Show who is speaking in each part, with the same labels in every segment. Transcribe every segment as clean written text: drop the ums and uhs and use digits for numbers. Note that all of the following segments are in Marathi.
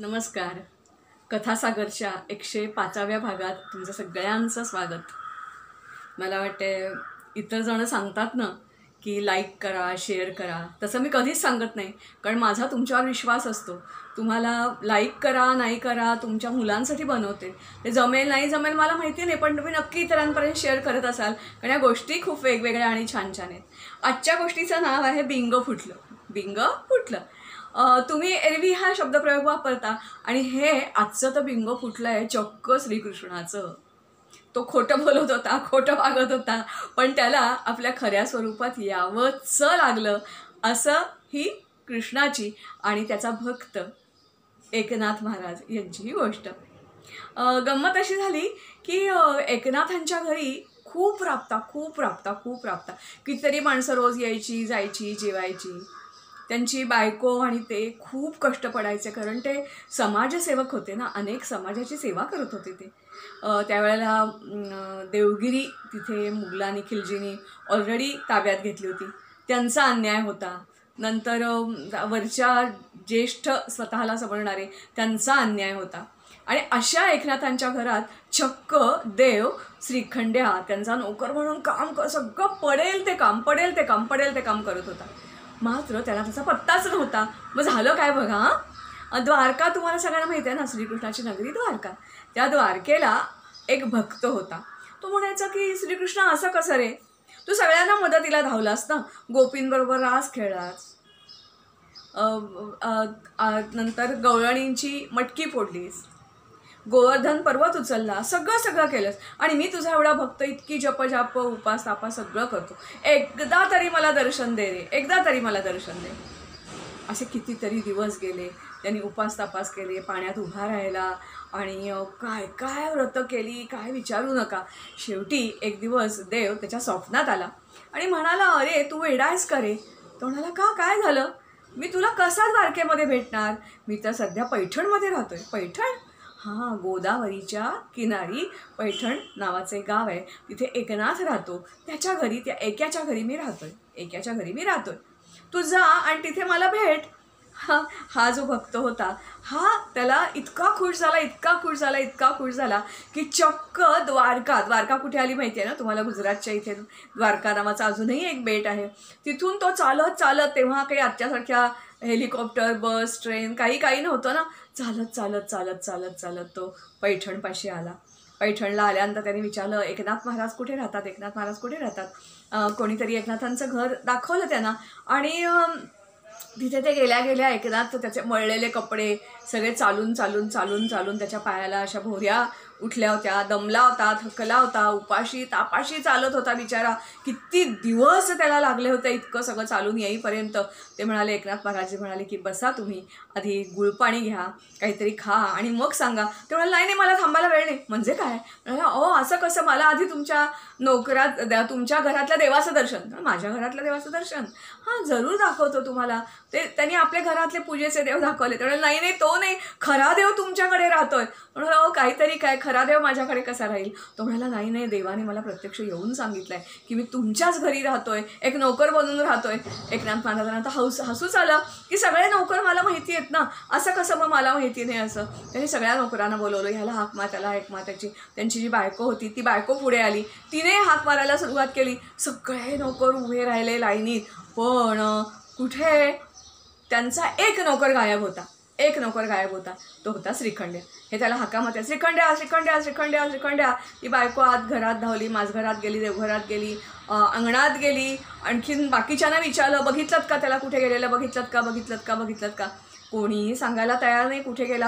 Speaker 1: नमस्कार. कथासागरच्या 105व्या भागात तुमचं सगळ्यांचं स्वागत. मला वाटते इतर जण सांगतात ना की लाईक करा, शेअर करा, तसं मी कधीच सांगत नाही, कारण माझा तुमच्यावर विश्वास असतो. तुम्हाला लाईक करा नाही करा तुमच्या मुलांसाठी बनवते, ते जमेल नाही जमेल मला माहिती नाही, पण तुम्ही नक्की इतरांपर्यंत शेअर करत असाल, कारण या गोष्टी खूप वेगवेगळ्या आणि छान छान आहेत. आजच्या गोष्टीचं नाव आहे बिंग फुटलं. बिंग फुटलं. तुम्ही एरवी हा शब्दप्रयोग वापरता आणि हे आजचं तर बिंग फुटलं आहे चक्क श्रीकृष्णाचं. तो खोटं बोलत होता, खोटं वागत होता, पण त्याला आपल्या खऱ्या स्वरूपात यावंच लागलं. असं ही कृष्णाची आणि त्याचा भक्त एकनाथ महाराज यांची ही गोष्ट. गंमत अशी झाली की एकनाथांच्या घरी खूप राबता कितीतरी माणसं रोज यायची जायची जेवायची. त्यांची बायको आणि ते खूप कष्ट पडायचे, कारण ते समाजसेवक होते ना, अनेक समाजाची सेवा करत होते ते. त्यावेळेला देवगिरी तिथे मुघलांनी खिलजीनी ऑलरेडी ताब्यात घेतली होती, त्यांचा अन्याय होता. नंतर वरच्या ज्येष्ठ स्वतःला समजणारे त्यांचा अन्याय होता. आणि अशा एकनाथांच्या घरात चक्क देव श्रीखंड्या त्यांचा नोकर म्हणून सगळं पडेल ते काम करत होता. मात्र त्याला त्याचा पत्ताच नव्हता. मग झालं काय बघा, द्वारका तुम्हाला सगळ्यांना माहिती आहे ना, श्रीकृष्णाची नगरी द्वारका. त्या द्वारकेला एक भक्त होता. तो म्हणायचा की श्रीकृष्ण असं कसं रे, तू सगळ्यांना मदतीला धावलास ना, गोपींबरोबर रास खेळलास, नंतर गवळणींची मटकी फोडलीस, गोवर्धन पर्वत उचलला, सगळं केलंस, आणि मी तुझा एवढा भक्त इतकी जप उपास तापास सगळं करतो, एकदा तरी मला दर्शन दे रे, एकदा तरी मला दर्शन दे. असे कितीतरी दिवस गेले. त्यांनी उपास तापास केले, पाण्यात उभा राहिला आणि काय काय व्रत केली काय विचारू नका. शेवटी एक दिवस देव त्याच्या स्वप्नात आला आणि म्हणाला, अरे तू वेडा आहेस का रे? तो म्हणाला, का काय झालं? मी तुला कसा द्वारकेमध्ये भेटणार? मी तर सध्या पैठणमध्ये राहतोय. पैठण? हां, गोदावरीच्या किनारी पैठण नावाचे गाव आहे, तिथे एकनाथ राहतो. त्याच्या घरी, त्या एकाच्या घरी मी राहतोय. तू जा आणि तिथे मला भेट. हा जो भक्त होता, हा त्याला इतका खुश झाला की चक्क द्वारका कुठे आली माहिती आहे ना तुम्हाला? गुजरातच्या इथे द्वारका नावाचा अजूनही एक बेट आहे. तिथून तो चालत, तेव्हा काही आजच्यासारख्या हेलिकॉप्टर, बस, ट्रेन काही नव्हतं ना, चालत तो पैठणपाशी आला. पैठणला आल्यानंतर त्याने विचारलं, एकनाथ महाराज कुठे राहतात? कोणीतरी एकनाथांचं घर दाखवलं त्यांना, आणि तिथे ते गेल्या एकनाथ त्याचे मळलेले कपडे सगळे चालून त्याच्या पायाला अशा भोऱ्या उठल्या होत्या, दमला होता, थकला होता, उपाशी तापाशी चालत होता बिचारा. किती दिवस त्याला लागले होते इतकं सगळं चालून येईपर्यंत. ते म्हणाले, एकनाथ महाराज म्हणाले की बसा तुम्ही, आधी गुळपाणी घ्या, काहीतरी खा आणि मग सांगा. ते म्हणाले, नाही मला थांबायला वेळ नाही. म्हणजे काय? असं कसं? मला आधी तुमच्या नोकरात द्या, तुमच्या घरातल्या देवाचं दर्शन. माझ्या घरातल्या देवाचं दर्शन? हां, जरूर दाखवतो तुम्हाला. त्यांनी आपल्या घरातले पूजेचे देव दाखवले. ते म्हणाले, नाही तो नाही, खरा देव तुमच्याकडे राहतोय. म्हणाला, काहीतरी काय, खरा देव माझ्याकडे कसा राहील? तो म्हणाला, नाही देवाने मला प्रत्यक्ष येऊन सांगितलंय की मी तुमच्याच घरी राहतोय, एक नोकर बनून राहतोय. एकनाथ महाराजांना आता हसूच आलं की सगळे नोकर मला माहिती आहेत ना, असं कसं मग मला माहिती नाही असं. त्यांनी सगळ्या नोकरांना बोलवलं, ह्याला हाक मार, त्याला हाक मार. त्यांची जी बायको होती ती बायको पुढे आली, तिने हाक मारायला सुरुवात केली. सगळे नोकर उभे राहिले लाईनीत, पण कुठे त्यांचा एक नोकर गायब होता. तो होता श्रीखंड्या. हे त्याला हाका मारते, श्रीखंड्या. ती बायको आत घरात धावली, माझघरात गेली, देवघरात गेली, अंगणात गेली. आणखीन बाकीच्यांना विचारलं, बघितलं का त्याला कुठे गेलेलं? बघितलं का? कोणीही सांगायला तयार नाही. कुठे गेला?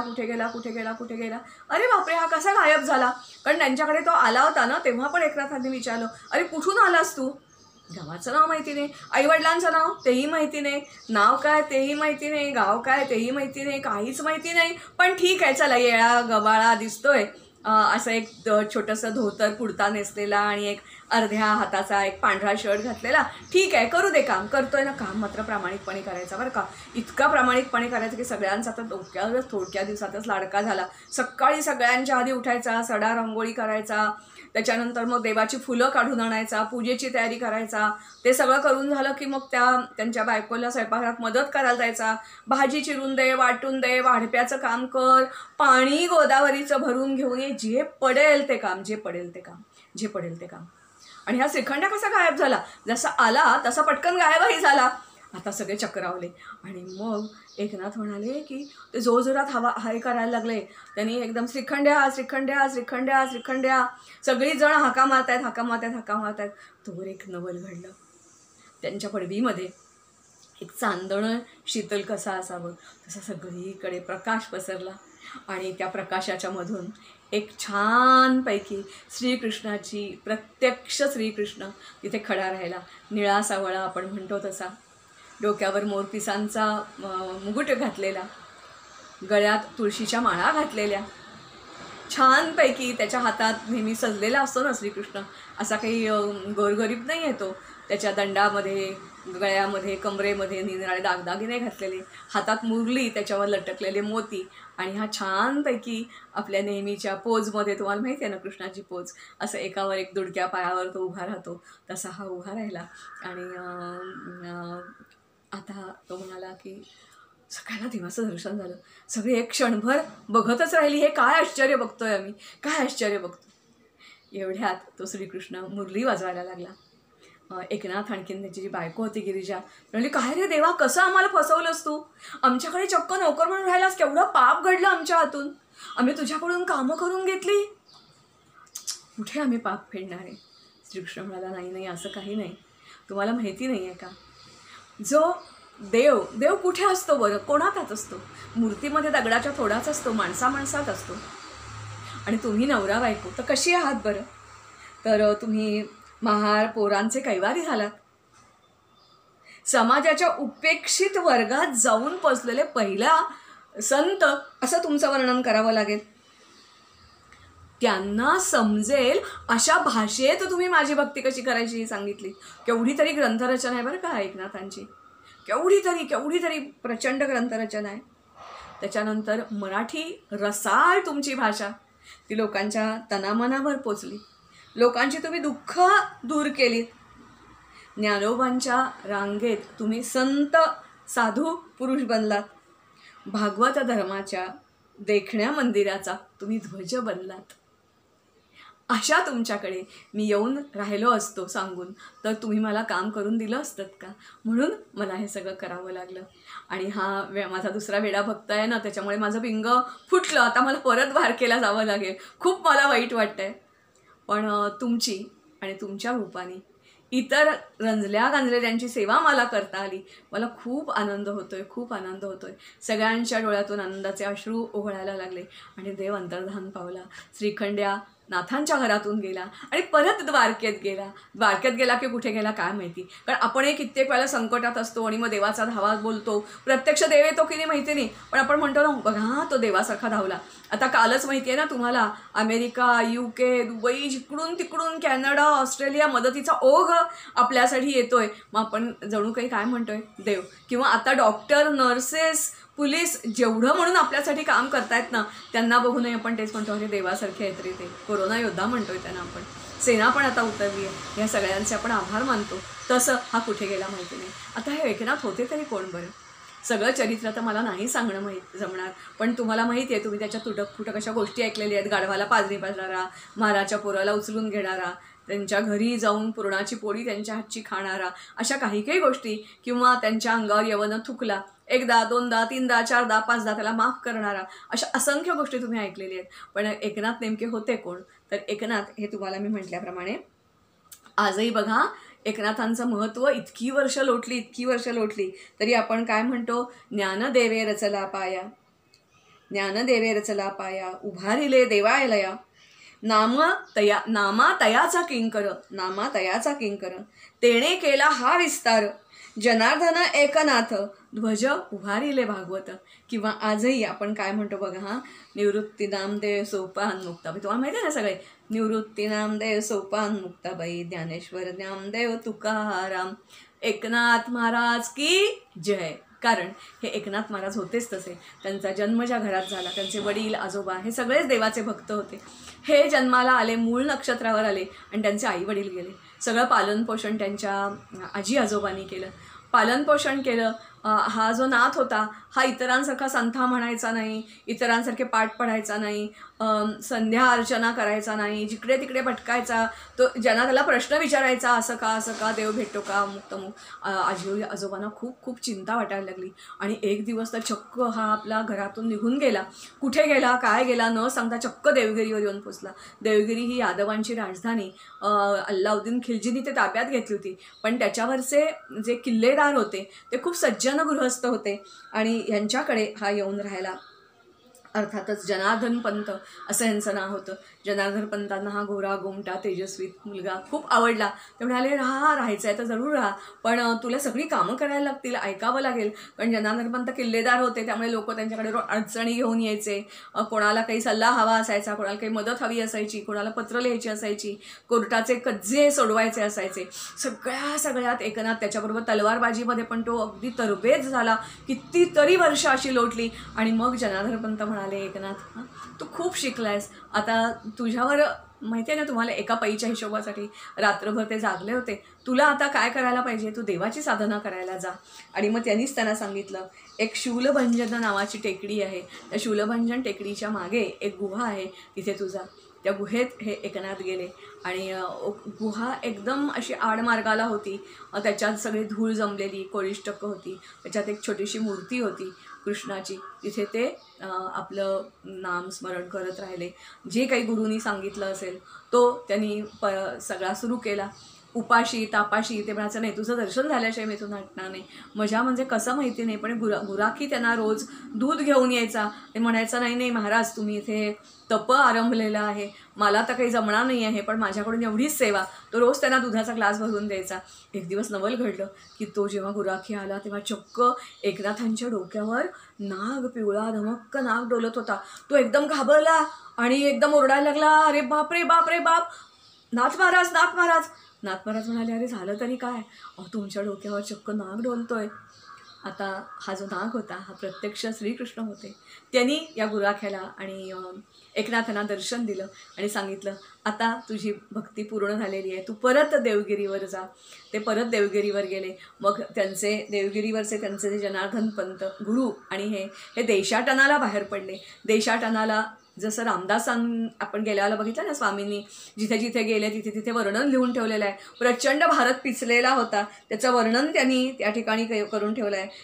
Speaker 1: अरे बापरे, हा कसा गायब झाला? कारण त्यांच्याकडे तो आला होता ना, तेव्हा पण एकनाथांनी विचारलं, अरे कुठून आलास तू? गावाचं नाव माहिती नाही, आईवडिलांचं नाव तेही माहिती नाही, नाव काय तेही माहिती नाही, गाव काय तेही माहिती नाही, काहीच माहिती नाही. पण ठीक आहे, चला येळा गबाळा दिसतोय, असं एक छोटंसं धोतर कुर्ता नेसलेला आणि एक अर्ध्या हाताचा एक पांढरा शर्ट घातलेला, ठीक आहे करू दे काम, करतोय ना काम मात्र प्रामाणिकपणे करायचा बरं का. इतका प्रामाणिकपणे करायचं की सगळ्यांचा तर थोडक्या दिवसातच लाडका झाला. सकाळी सगळ्यांच्या आधी उठायचा, सडा रांगोळी करायचा, त्याच्यानंतर मग देवाची फुलं काढून आणायचा, पूजेची तयारी करायचा. ते सगळं करून झालं की मग त्यांच्या बायकोला स्वयंपाकघरात मदत करायला जायचा. भाजी चिरून दे, वाटून दे, वाढप्याचं काम कर, पाणी गोदावरीचं भरून घेऊन ये, जे पडेल ते काम, जे पडेल ते काम, जे पडेल ते काम. आणि हा श्रीखंड कसा गायब झाला, जसा आला तसा पटकन गायबही झाला. आता सगळे चक्रावले. आणि मग एकनाथ म्हणाले की ते जोरजोरात हाय करायला लागले. त्यांनी एकदम श्रीखंड्या श्रीखंड्या श्रीखंड्या श्रीखंड्या, सगळी जण हाका मारतायत हाका मारतायत हाका मारतायत. तोवर एक नवल घडलं. त्यांच्या पडवीमध्ये एक चांदणं शीतल कसा असावं तसा सगळीकडे प्रकाश पसरला. आणि त्या प्रकाशाच्या मधून एक छानपैकी श्रीकृष्णाची, प्रत्यक्ष श्रीकृष्ण तिथे खडा राहिला. निळा सावळा आपण म्हणतो तसा, डोक्यावर मोरपिसांचा मुकुट घातलेला, गळ्यात तुळशीच्या माळा घातलेल्या, छानपैकी त्याच्या हातात नेहमी सजलेला असतो ना श्रीकृष्ण, असा काही गोरगरीब नाही आहे तो. त्याच्या दंडामध्ये, गळ्यामध्ये, कमरेमध्ये निराळे दागदागिने घातलेले, हातात मुरली, त्याच्यावर लटकलेले मोती. आणि हा छानपैकी आपल्या नेहमीच्या पोजमध्ये, तुम्हाला माहिती आहे ना कृष्णाची पोज, असं एकावर एक दुडक्या पायावर तो उभा राहतो, तसा हा उभा राहिला. आणि आता तो म्हणाला की सगळ्यांना देवाचं दर्शन झालं. सगळे एक क्षणभर बघतच राहिली, हे काय आश्चर्य बघतोय आम्ही, काय आश्चर्य बघतो. एवढ्यात तो श्रीकृष्ण मुरली वाजवायला लागला. एकनाथ आणखीन त्याची जी बायको होती गिरिजा म्हणजे, काय रे देवा, कसं आम्हाला फसवलंस तू, आमच्याकडे चक्क नोकर म्हणून राहिलास, केवढं पाप घडलं आमच्या हातून, आम्ही तुझ्याकडून कामं करून घेतली, कुठे आम्ही पाप फेडणार आहे. श्रीकृष्ण म्हणाला, नाही नाही असं काही नाही, तुम्हाला माहिती नाही आहे का, जो देव कुठे असतो बरं, कोणात असतो, मूर्तीमध्ये दगडाच्या थोडाच असतो, माणसात असतो. आणि तुम्ही नवरा बायको तर कशी आहात बरं, तर तुम्ही महार पोरांचे कैवारी झालात, समाजाच्या उपेक्षित वर्गात जाऊन पोचलेले पहिला संत असं तुमचं वर्णन करावं लागेल. त्यांना समजेल अशा भाषेत तुम्ही माझी भक्ती कशी करायची ही सांगितली. केवढी तरी ग्रंथरचना आहे बरं का एकनाथांची, केवढी तरी प्रचंड ग्रंथरचना आहे. त्याच्यानंतर मराठी रसाळ तुमची भाषा, ती लोकांच्या तनामनावर पोचली, लोकांची तुम्ही दुःख दूर केलीत. ज्ञानोबांच्या रांगेत तुम्ही संत साधू पुरुष बनलात. भागवत धर्माच्या देखण्या मंदिराचा तुम्ही ध्वज बनलात. अशा तुमच्याकडे मी येऊन राहिलो असतो सांगून तर तुम्ही मला काम करून दिलं असतं का, म्हणून मला हे सगळं करावं लागलं. आणि हा माझा दुसरा वेडा भक्त आहे ना, त्याच्यामुळे माझं पिंग फुटलं. आता मला परत द्वारकेला जावं लागेल, खूप मला वाईट वाटतंय. पण तुमची आणि तुमच्या रूपाने इतर रंजल्या गांजलेल्यांची सेवा मला करता आली, मला खूप आनंद होतोय, खूप आनंद होतोय. सगळ्यांच्या डोळ्यातून आनंदाचे अश्रू ओघळायला लागले. आणि देव अंतर्धान पावला. श्रीखंड्या नाथांच्या घरातून गेला आणि परत द्वारकेत गेला की कुठे गेला काय माहिती. कारण आपणही कित्येक वेळेला संकटात असतो आणि मग देवाचा धावा बोलतो. प्रत्यक्ष देव येतो की नाही माहिती नाही, पण आपण म्हणतो ना, बघा तो देवासारखा धावला. आता कालच माहिती आहे ना तुम्हाला, अमेरिका, UK, दुबई, जिकडून तिकडून कॅनडा, ऑस्ट्रेलिया मदतीचा ओघ आपल्यासाठी येतोय. मग आपण जणू काही काय म्हणतोय, देव. किंवा आता डॉक्टर, नर्सेस, पोलीस जेवढं म्हणून आपल्यासाठी काम करतायत ना, त्यांना बघूनही आपण तेच म्हणतो, अरे देवासारखे आहेत रे ते. कोरोना योद्धा म्हणतोय त्यांना आपण. सेना पण आता उतरली आहे. या सगळ्यांचे आपण आभार मानतो. तसं हा कुठे गेला माहिती नाही. आता हे एकनाथ होते तरी कोण बरं. सगळं चरित्र तर मला नाही सांगणं जमणार, पण तुम्हाला माहिती आहे, तुम्ही त्याच्या तुटक फुटक अशा गोष्टी ऐकलेल्या आहेत. गाढवाला पाजरी पाजणारा, महाराच्या पोराला उचलून घेणारा, त्यांच्या घरी जाऊन पुरणाची पोळी त्यांच्या हातची खाणारा, अशा काही गोष्टी. किंवा त्यांच्या अंगावर यवन थुकला, एकदा, दोनदा, तीनदा, चारदा, पाचदा त्याला माफ करणारा, अशा असंख्य गोष्टी तुम्ही ऐकलेल्या आहेत. पण एकनाथ नेमके होते कोण, तर एकनाथ हे तुम्हाला मी म्हटल्याप्रमाणे आजही बघा एकनाथांचं महत्त्व इतकी वर्ष लोटली तरी आपण काय म्हणतो, ज्ञानदेवे रचला पाया उभारिले देवालया, नामा तयाचा किंकर तेणे केला हा विस्तार, जनार्दन एकनाथ ध्वज उभारिले भागवत. किंवा आजही आपण काय म्हणतो बघा, हा निवृत्ती नामदेव सोपान मुक्ताबाई. तुम्हाला माहिती आहे ना सगळे, निवृत्ती नामदेव सोपान मुक्ताबाई, ज्ञानेश्वर नामदेव तुकाराम, एकनाथ महाराज की जय. कारण हे एकनाथ महाराज होतेच तसे. त्यांचा जन्म ज्या घरात झाला, त्यांचे वडील आजोबा हे सगळेच देवाचे भक्त होते. हे जन्माला आले, मूळ नक्षत्रावर आले आणि त्यांचे आई वडील गेले. सगळं पालनपोषण त्यांच्या आजी आजोबांनी केलं, पालनपोषण केलं. हा जो नाथ होता हा इतरांसारखा संथा म्हणायचा नाही, इतरांसारखे पाठ पढायचा नाही, संध्या अर्चना करायचा नाही, जिकडे तिकडे भटकायचा. तो ज्यांना त्याला प्रश्न विचारायचा, असं का देव भेटतो का, मुक्तमुक्त. आजी आजोबांना खूप खूप चिंता वाटायला लागली. आणि एक दिवस तर चक्क हा आपला घरातून निघून गेला. कुठे गेला, काय गेला न सांगता चक्क देवगिरीवर येऊन पोचला. देवगिरी ही यादवांची राजधानी, अल्लाउद्दीन खिलजीने ते ताब्यात घेतली होती. पण त्याच्यावरचे जे किल्लेदार होते ते खूप सज्जन गृहस्थ होते आणि यांच्याकडे हा येऊन राहिला. अर्थातच जनार्दन पंत असं यांचं नाव होतं. जनार्दन पंतांना हा गोरा गोमटा तेजस्वी मुलगा खूप आवडला. ते म्हणाले, राहायचं आहे तर जरूर राहा, पण तुला सगळी कामं करायला लागतील, ऐकावं लागेल. कारण जनार्दन पंत किल्लेदार होते, त्यामुळे लोक त्यांच्याकडे अडचणी घेऊन यायचे. कोणाला काही सल्ला हवा असायचा, कोणाला काही मदत हवी असायची, कोणाला पत्र लिहायची असायची, कोर्टाचे कज्जे सोडवायचे असायचे. सगळ्यात एकनाथ त्याच्याबरोबर तलवारबाजीमध्ये पण तो अगदी तरबेज झाला. कितीतरी वर्ष अशी लोटली. आणि मग जनार्दन पंत म्हणाले, एकनाथ तू खूप शिकलायस, आता तुझ्यावर माहिती आहे ना, तुम्हाला एका पैच्या हिशोबासाठी रात्रभर ते जागले होते, तुला आता काय करायला पाहिजे, तू देवाची साधना करायला जा. आणि मग त्यांनीच त्यांना सांगितलं, एक शूलभंजन नावाची टेकडी आहे, त्या शूलभंजन टेकडीच्या मागे एक गुहा आहे, तिथे तू जा. त्या गुहेत हे एकनाथ गेले आणि गुहा एकदम अशी आडमार्गाला होती. त्याच्यात सगळी धूळ जमलेली कोळिष्टकं होती. त्याच्यात एक छोटीशी मूर्ती होती कृष्णाची. तिथे ते आपलं नामस्मरण करत राहिले. जे काही गुरूंनी सांगितलं असेल तो त्यांनी सगळा सुरू केला. उपाशी तापाशी ते म्हणायचं, नाही तुझं दर्शन झाल्याशिवाय मी तुला हटणार नाही. मजा म्हणजे कसं माहिती नाही, पण गुराखी त्यांना रोज दूध घेऊन यायचा. ते म्हणायचं, नाही महाराज तुम्ही इथे तप आरंभलेलं आहे, मला तर काही जमणार नाही आहे, पण माझ्याकडून एवढीच सेवा. तो रोज त्यांना दुधाचा ग्लास भरून द्यायचा. एक दिवस नवल घडलं की तो जेव्हा गुराखी आला तेव्हा चक्क एकनाथांच्या डोक्यावर नाग, पिवळा धमक्क नाग डोलत होता. तो एकदम घाबरला आणि एकदम ओरडायला लागला, अरे बाप रे बाप रे बाप, नाथ महाराज नाथ महाराज. नाथ महाराज म्हणाले, अरे झालं तरी काय, तुमच्या डोक्यावर चक्क नाग डोलतोय. आता हा जो नाग होता हा प्रत्यक्ष श्रीकृष्ण होते. त्यांनी या गुराख्याला आणि एकनाथांना दर्शन दिलं आणि सांगितलं, आता तुझी भक्ती पूर्ण झालेली आहे, तू परत देवगिरीवर जा. ते परत देवगिरीवर गेले. मग त्यांचे देवगिरीवरचे त्यांचे जे जनार्दन पंत गुरु आणि हे देशाटनाला बाहेर पडले. देशाटनाला जसं रामदासां आपण गेल्याला बघितलं ना, स्वामींनी जिथे जिथे गेले तिथे तिथे वर्णन लिहून ठेवलेलं आहे. प्रचंड भारत पिचलेला होता, त्याचं वर्णन त्यांनी त्या ठिकाणी करून ठेवलं आहे.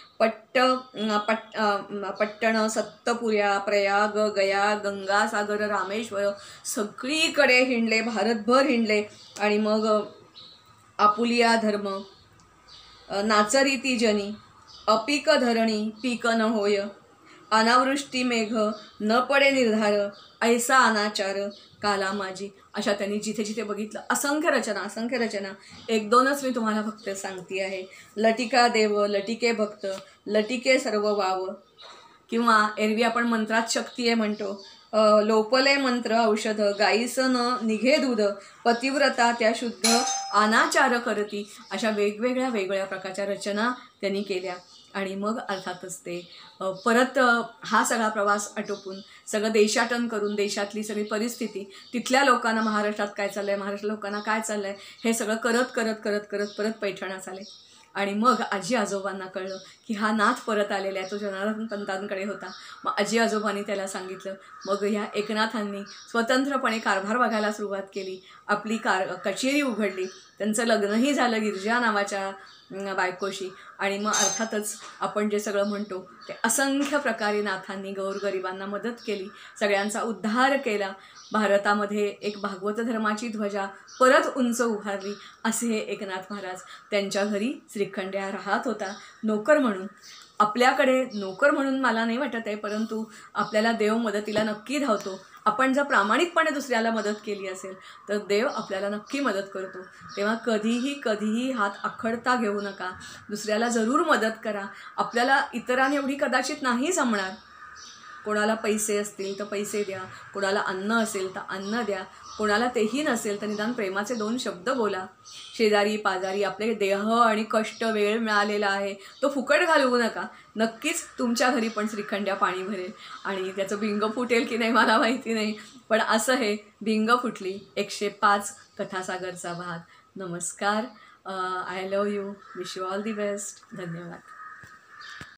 Speaker 1: पट्टण, सत्तपुऱ्या, प्रयाग, गया, गंगासागर, रामेश्वर सगळीकडे हिंडले, भारतभर हिंडले. आणि मग आपुलिया धर्म, नाचरीती जनी, अपीक धरणी पीक न होय, अनावृष्टी मेघ न पडे निर्धार, ऐसा अनाचार काला माझी. अशा त्यांनी जिथे जिथे बघितलं असंख्य रचना. एक दोनच मी तुम्हाला फक्त सांगते आहे. लटिका देव, लटिके भक्त, लटिके सर्व वाव. किंवा एरवी आपण मंत्रात शक्ती आहे म्हणतो. लोपले मंत्र औषध, गाईस न निघे दूध, पतिव्रता त्या शुद्ध, अनाचार करती. अशा वेगवेगळ्या प्रकारच्या रचना त्यांनी केल्या. आणि मग अर्थातच ते परत हा सगळा प्रवास आटोपून सगळं देशाटन करून देशातली सगळी परिस्थिती, तिथल्या महाराष्ट्रात काय चाललं आहे, महाराष्ट्र लोकांना काय चाललं आहे, हे सगळं करत परत पैठणास आले. आणि मग आजी आजोबांना कळलं की हा नाथ परत आलेला आहे, तो जनार्दन पंतांकडे होता. मग आजी आजोबांनी त्याला सांगितलं. मग ह्या एकनाथांनी स्वतंत्रपणे कारभार बघायला सुरुवात केली. आपली कचेरी उघडली. त्यांचं लग्नही झालं गिरिजा नावाच्या बायकोशी. आणि मग अर्थातच आपण जे सगळं म्हणतो ते असंख्य प्रकारे नाथांनी गोरगरिबांना मदत केली, सगळ्यांचा उद्धार केला. भारतामध्ये एक भागवत धर्माची ध्वजा परत उंच उभारली. असे हे एकनाथ महाराज. त्यांच्या घरी श्रीखंड्या राहत होता नोकर म्हणून. आपल्याकडे नोकर म्हणून मला नाही वाटत आहे, परंतु आपल्याला देव मदतीला नक्की धावतो. आपण जर प्रामाणिकपणे दुसऱ्याला मदत केली असेल तर देव आपल्याला नक्की मदत करतो. तेव्हा कधीही हात आखडता घेऊ नका. दुसऱ्याला जरूर मदत करा. आपल्याला इतरांनी एवढी कदाचित नाही जमणार. कोणाला पैसे असतील तर पैसे द्या, कोणाला अन्न असेल तर अन्न द्या, कोणाला तेही नसेल तर निदान प्रेमाचे 2 शब्द बोला. शेजारी पाजारी आपले देह आणि कष्ट वेळ मिळालेला आहे तो फुकट घालवू नका. नक्कीच तुमच्या घरी पण श्रीखंड्या पाणी भरेल आणि त्याचं भिंग फुटेल की नाही मला माहिती नाही, पण असं हे भिंग फुटली. 105 कथासागरचा भाग. नमस्कार. I love you. Wish you all the best. धन्यवाद.